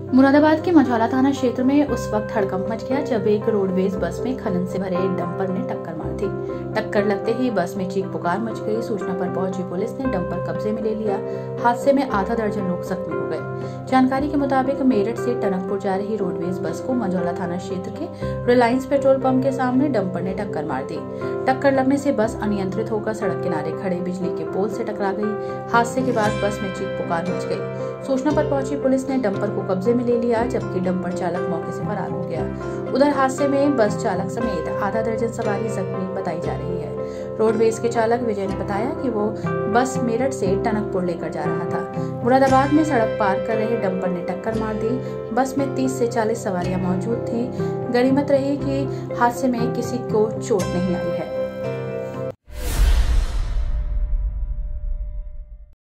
मुरादाबाद के मझौला थाना क्षेत्र में उस वक्त हड़कंप मच गया जब एक रोडवेज बस में खनन से भरे एक डंपर ने टक्कर मार दी। टक्कर लगते ही बस में चीख पुकार मच गई। सूचना पर पहुंची पुलिस ने डंपर कब्जे में ले लिया। हादसे में आधा दर्जन लोग जख्मी हो गए। जानकारी के मुताबिक मेरठ से टनकपुर जा रही रोडवेज बस को मझौला थाना क्षेत्र के रिलायंस पेट्रोल पंप के सामने डंपर ने टक्कर मार दी। टक्कर लगने से बस अनियंत्रित होकर सड़क किनारे खड़े बिजली के पोल से टकरा गई। हादसे के बाद बस में चीख पुकार मच गई। सूचना पर पहुंची पुलिस ने डंपर को कब्जे में ले लिया, जबकि डंपर चालक मौके से फरार हो गया। उधर हादसे में बस चालक समेत आधा दर्जन सवारी जख्मी बताई जा रही है। रोडवेज के चालक विजय ने बताया कि वो बस मेरठ से टनकपुर लेकर जा रहा था। मुरादाबाद में सड़क पार कर रहे डंपर ने टक्कर मार दी। बस में 30 से 40 सवारियां मौजूद थी। गनीमत रही कि हादसे में किसी को चोट नहीं आई है।